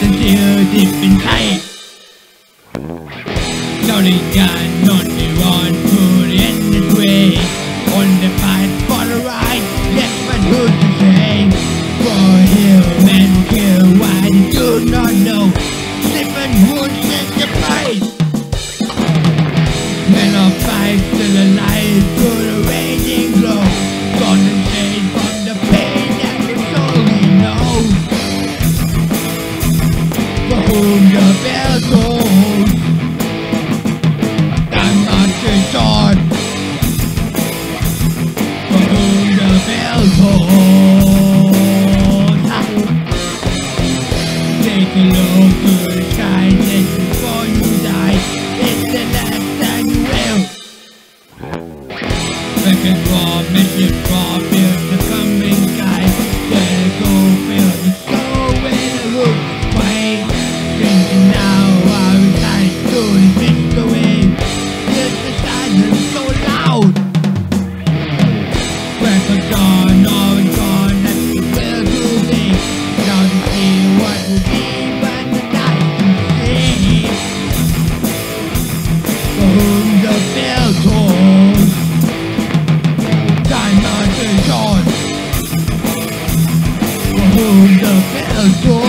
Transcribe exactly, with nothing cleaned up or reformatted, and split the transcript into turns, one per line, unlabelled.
still deep inside. Now they cannot be one put in this way. On the fight for the right, that's what good to say. For human kill, why they do not know. Different woods in the place. Men of fight still alive to the raging glow. Condensate from the pain that we solely know. For whom the bell tolls, time marches on. For whom the bell tolls, take a look to the sky just before you die. It's the last time you will. Second raw, mission raw, feel the coming sky. Let it go, feel the soul when the roof sway. Thinking now, I was trying to mist away. Here's the silence so loud. Records gone, all is gone, that's the will to be. Now to see what will be when the night can see. For whom the bell tolls, time marches on. For whom the bell tolls.